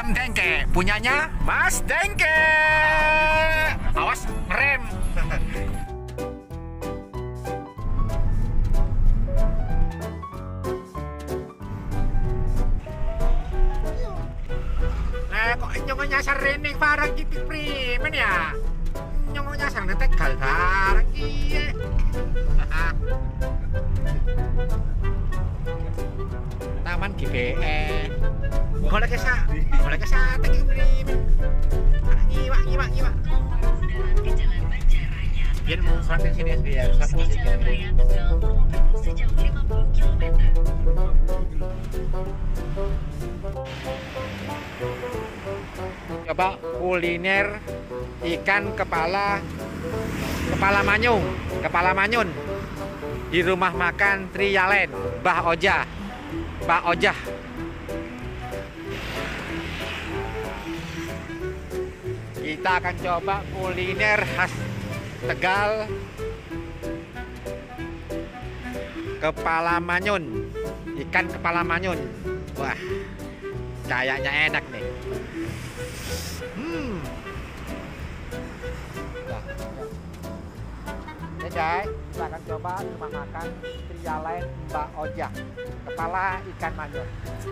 Ikan Dengke, punyanya Mas Dengke. Awas, rem. Kok nyongok nyasar rene barang gitu primen ya? Nyongok nyasar nang Tegal barang iki. Taman GBE. Golek sate iki primen. Nyiwak. Biar mau sampai sini biar satu sedikit. Coba kuliner ikan kepala manyun di rumah makan Triyalen Mbah Ojah. Kita akan coba kuliner khas Tegal, kepala manyun, ikan kepala manyun. Wah, kayaknya enak nih. Oke guys, kita akan coba rumah makan Triyalen Mbah Ojah, kepala ikan manyun.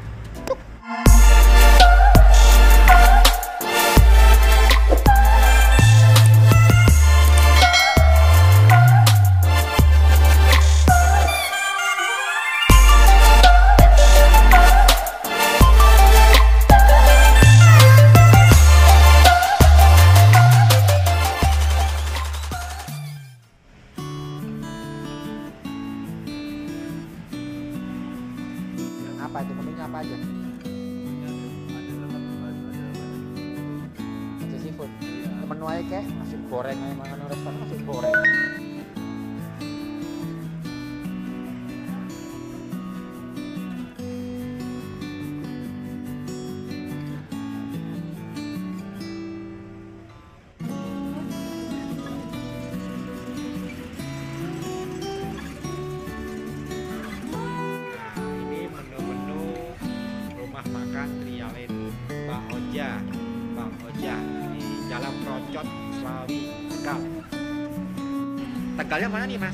Apa itu menunya apa aja? Nasi seafood. Menu aja kayak nasi goreng aja, mana restoran nasi goreng. Triyalen Mbah Ojah di Jalan Procot, Slawi, Tegal. Tegalnya mana nih mas?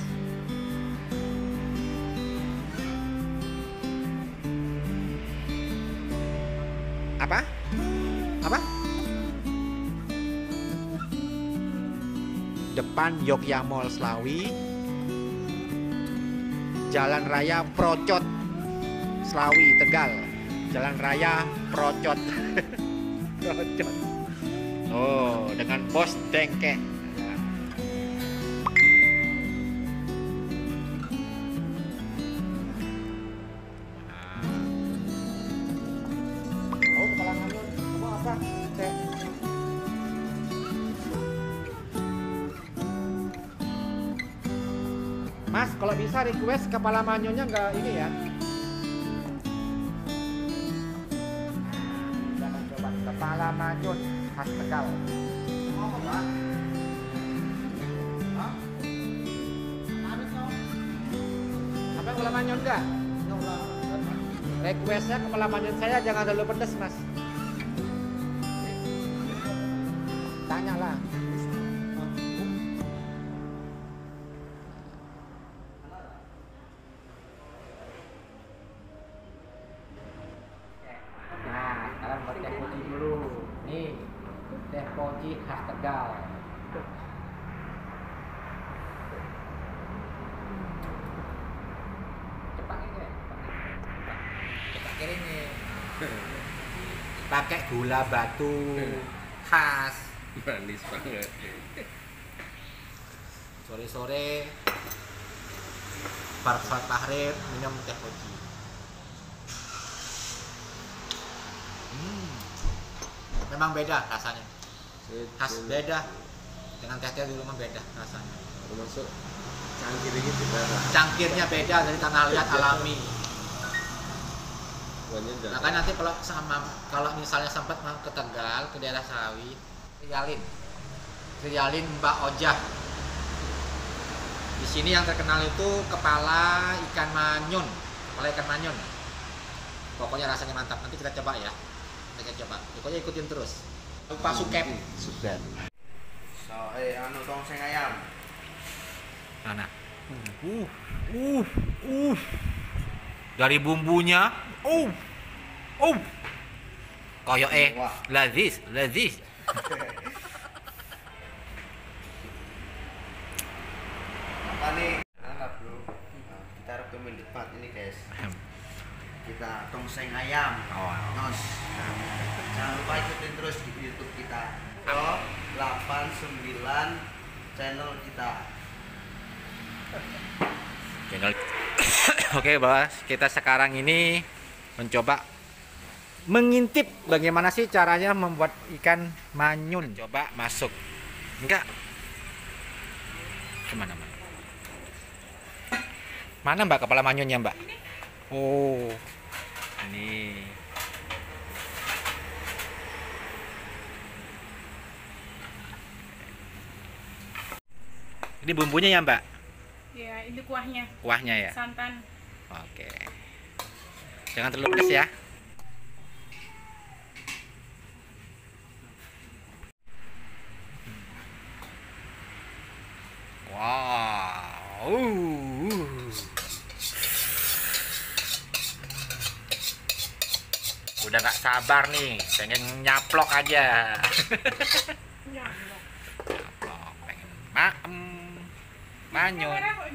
Apa? Depan Yogya Mall Slawi, Jalan Raya Procot, Slawi, Tegal. Jalan Raya Procot. Oh, dengan Bos Dengke. Oh, kepala manyun. Kamu apa? Mas, kalau bisa request kepala manyunnya nggak ini ya? Kepala manyun khas Tegal. Apa kepala manyun enggak? Requestnya kepala manyun saya jangan terlalu pedas mas. Tanyalah. Teh poci dulu. Nih, teh poci khas Tegal. Cepat ini. Cepat kirimnya. Pakai gula batu khas. Manis banget. Sore-sore bar sholat maghrib minum teh poci. Memang beda rasanya, khas beda dengan teh di rumah beda rasanya. Termasuk cangkir ini juga. Cangkirnya beda dari tanah liat alami. Makanya nanti kalau misalnya sempat mau ke Tegal ke daerah Sawi, Triyalen Mbah Ojah. Di sini yang terkenal itu kepala ikan manyun. Pokoknya rasanya mantap. Nanti kita coba ya. Kita coba. Pokoknya ikutin terus. Lupa sukep. Sudah. So, anu tongseng ayam. Mana? Dari bumbunya. Koyo lazis. Apa nih? Anggap bro. Nah, kita rekomen depan ini guys. Kita tongseng ayam. Nos. Jangan lupa ikutin terus di YouTube kita. 89 channel kita. Channel. Oke, Bos. Kita sekarang ini mencoba mengintip bagaimana sih caranya membuat ikan manyun. Coba masuk. Enggak. Kemana, Mbak? Mana, Mbak, kepala manyunnya, Mbak? Oh, ini. Ini bumbunya ya, Mbak? Ya, ini kuahnya. Kuahnya ya? Santan. Oke. Jangan terlalu pedas ya. Wow. Udah gak sabar nih, pengen nyaplok aja. Nyaplok, pengen manyun.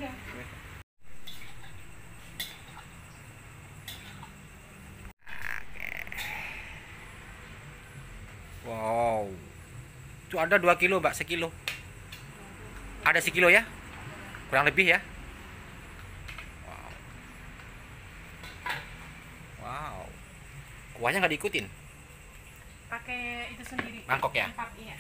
Wow. Itu ada 2 kilo, Mbak, sekilo. Ada sekilo ya? Kurang lebih ya? Wow. Kuahnya nggak diikutin? Pakai itu sendiri. Mangkok ya? Iya.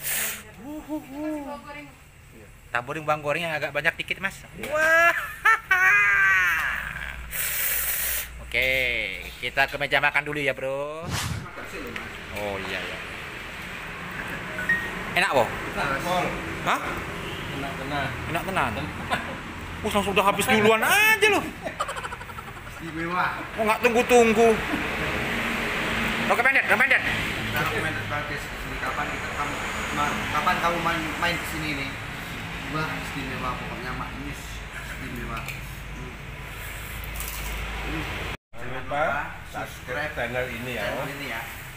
Taburin bawang goreng yang agak banyak dikit, Mas. Wah. Oke, kita ke meja makan dulu ya, Bro. Oh iya ya. Enak, Bo? Hah? Enak tenan. Langsung sudah habis duluan aja loh. Istimewa. Oh, nggak tunggu-tunggu. Oke, pendek. Kita rekomen guys. Kapan kamu main ke sini nih? Wah, istimewa pokoknya mak ini istimewa. Jangan lupa subscribe channel ini ya. Channel ini ya.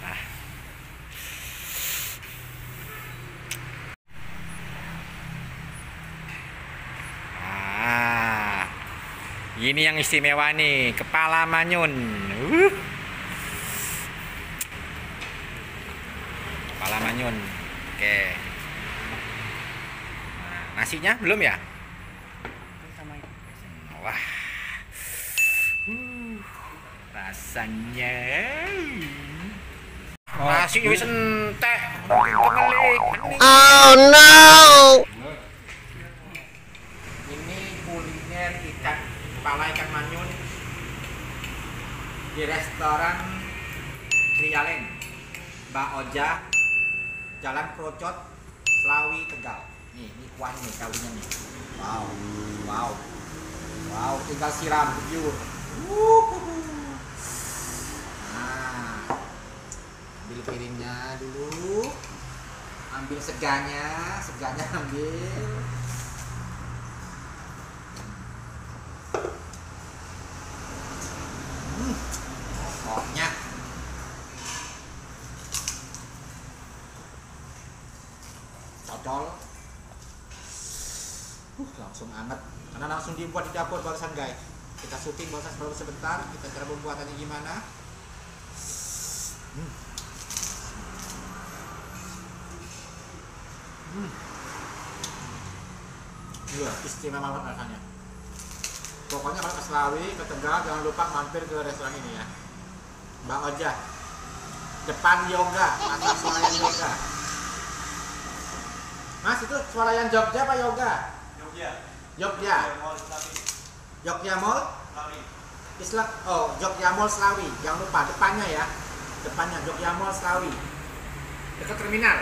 Ini yang istimewa nih, kepala manyun. Kepala manyun. Oke. Nah, nasinya belum ya? Wah. Rasanya. Nasi wis entek. Oh no. Ini kuliner kepala ikan manyun di restoran Trialen Mbak Oja, Jalan Krocot, Slawi, Tegal. Ini kuahnya nih, kalinya nih. Wow, tinggal siram bujur. Nah, ambil piringnya dulu, ambil seganya ambil. Pokoknya cocol. Langsung anget karena langsung dibuat di dapur barusan, guys. Kita syuting barusan sebentar, kita cara pembuatannya gimana. Iya, istimewa banget rasanya. Pokoknya kalau ke Slawi, ke Tegal, jangan lupa mampir ke restoran ini ya, Mbak Oja, depan Yoga, atas Swalayan Yoga. Mas, itu Swalayan Jogja apa Yoga? Jogja. Jogja Mall? Islam. Oh, Jogja Mall Slawi. Jangan lupa depannya ya, depannya Jogja Mall Slawi, dekat terminal.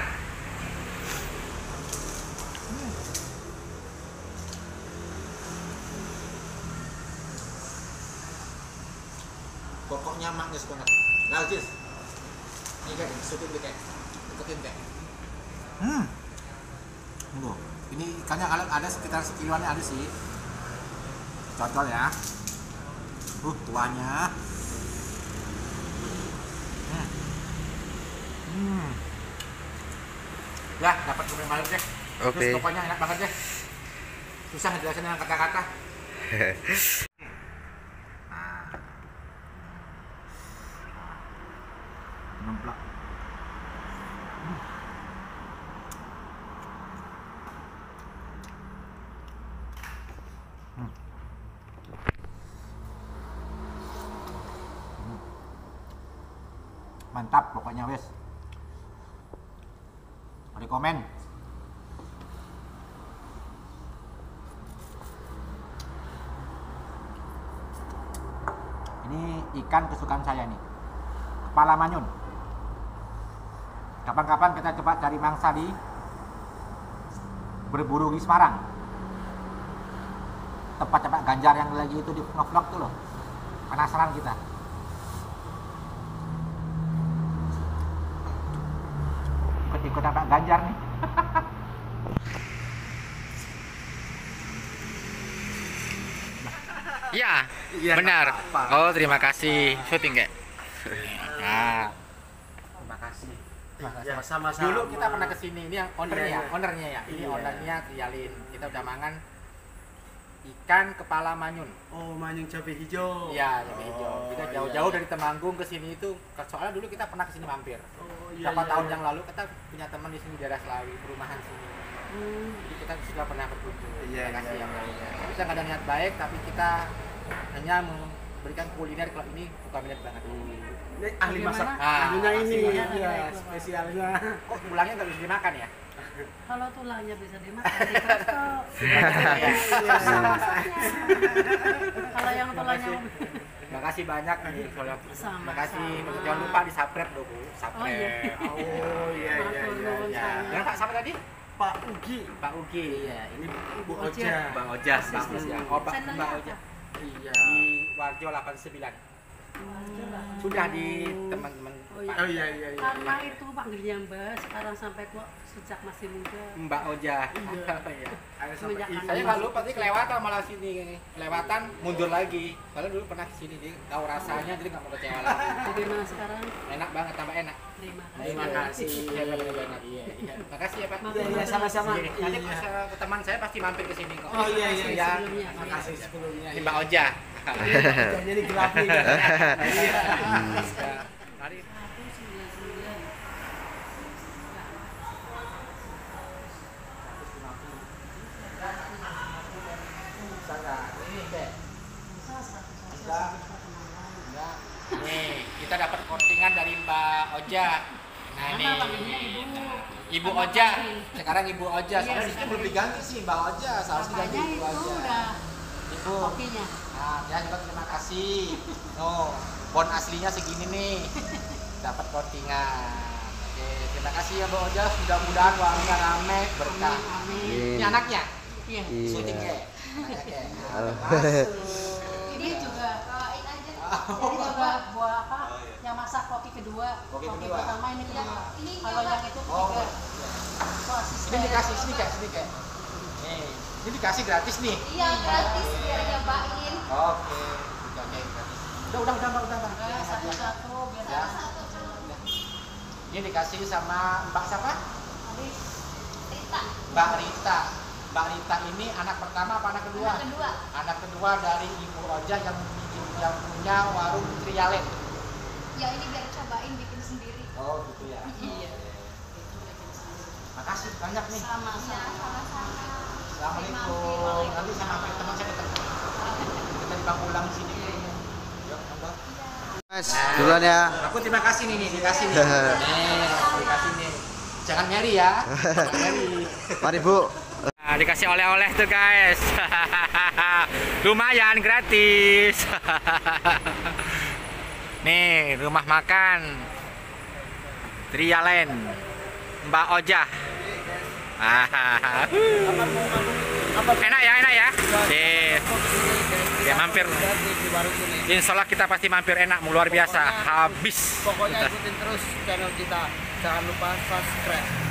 Pokoknya magnis banget. Lazis. Ini kayak disutin gitu kayak deketin kayak. Tunggu. Ini ikannya ada sekitar sekiloan ada sih. Cocol ya. Kuahnya. Ya, dapat kuning balik deh. Oke. Terus pokoknya enak banget deh. Susah ngejelasin dengan kata-kata. Nemplak. Mantap pokoknya wes. Rekomen. Ini ikan kesukaan saya nih, kepala manyun. Kapan-kapan kita coba cari mangsa di berburu di Semarang, tempat Pak Ganjar yang lagi itu di vlog tuh loh. Penasaran kita. Ikut Pak Ganjar nih. Iya, Iya, benar. nggak apa-apa. Oh, terima kasih. Syuting kayak. Nah, Terima kasih. Ya, sama-sama. Dulu kita pernah kesini, ini yang ownernya, Iya, iya. ownernya ya. Ini Iya. ownernya Trialin. Kita udah mangan ikan kepala manyun. Oh, manyung cabai hijau. Iya, cabai hijau. Oh, Kita iya, jauh-jauh iya. dari Temanggung ke sini itu, soalnya dulu kita pernah kesini mampir. Oh, iya, Berapa iya, tahun iya. yang lalu kita punya teman di sini daerah Selawi, perumahan sini. Jadi kita sudah pernah berkunjung. Iya, Terima kasih iya, yang iya. lainnya. Kita nggak ada niat baik, tapi kita hanya memberikan kuliner kalau ini bukan minat banget. Ini ahli masak. Ah, Ahlinya ini, maksudnya iya, ada spesialnya. Kok tulangnya nggak bisa dimakan ya? Kalau tulangnya bisa dimakan, dikocok. Iya. Kalau yang tulangnya Terima kasih banyak nih, soalnya. Sama-sama. Terima kasih. Jangan lupa di subscribe dong, Bu. Oh, iya. Subscribe. Oh, iya, iya, iya, iya. Dengan Pak siapa tadi? Pak Ugi. Pak Ugi. Iya, ini Bu Oja. Oja. Mbak Oja. Bagus ya. Oh, Channelnya Mbak apa? Oja. Iya. Di Warjo 89. Sudah di teman-teman Oh, iya. Oh, iya, iya, iya. Karena itu panggilnya Mbak, sekarang sampai kok sejak masih muda. Mbak Oja. Iya. Iya. Ada sampai Semenjak ibu. Saya nggak lupa sih kelewatan malah sini, kelewatan mundur lagi. Padahal dulu pernah kesini, jadi tahu rasanya, jadi nggak mau kecewa lagi. Bagaimana sekarang? Enak banget, tambah enak. Terima kasih. Terima kasih. Iya, benar-benar. Iya, iya. Makasih ya Pak. Iya, iya, sama-sama. Iya, nanti Iya. pas ke teman saya pasti mampir ke sini kok. Oh, iya, iya, iya. Sebelumnya. Makasih sebelumnya. Ini Mbak Oja. Ojanya ini gelap nih. Iya. Mari. Nih, kita dapat kortingan dari Mbak Oja. Nah, ini Ibu Oja. Sekarang Ibu Oja. Soalnya di sini belum diganti sih Mbak Oja. Seharusnya diganti Makanya Ibu itu Oja. udah Ibu. kopinya. Nah, dia juga terima kasih. Oh, bon aslinya segini nih. Dapat kortingan. Oke, terima kasih ya Mbak Oja. Mudah-mudahan warungnya rame berkah. Amin. Ini anaknya. Iya. Syuting kayak. Anaknya. Ini juga ini juga buah apa? Yang masak kopi kedua. Kopi Kopi kedua. pertama ini kedua. Kalau yang itu Oh, ketiga. iya. So, asisten. Ini dikasih sini kayak. Nih, ini dikasih gratis nih. Iya gratis biar nyobain. Oke, gratis. Udah. Satu-satu biar Ya. Ini dikasih sama Mbak siapa? Rita, Mbak Rita. Mbak Rita ini anak pertama apa anak kedua? anak kedua. Anak kedua dari Ibu Oja yang punya warung Trialen. Ya ini biar cobain bikin sendiri. Oh gitu ya. Iya. Makasih banyak nih. Iya Sama-sama. sama-sama. Assalamualaikum. Nanti sama teman saya datang. Kita dibawa pulang di sini. Yuk, Mbak. Mas, duluan ya. Aku terima kasih nih, dikasih nih. Dikasih nih. Jangan nyari ya. Jangan nyari. Mari Bu. Nah, dikasih oleh-oleh tuh guys. Lumayan gratis. Nih, rumah makan Trialen Mbak Oja. Enak ya, enak ya. Sip. Ya. mampir. Di warung ini. Insya Allah kita pasti mampir enak, luar biasa, habis. Pokoknya ikutin terus channel kita. Jangan lupa subscribe.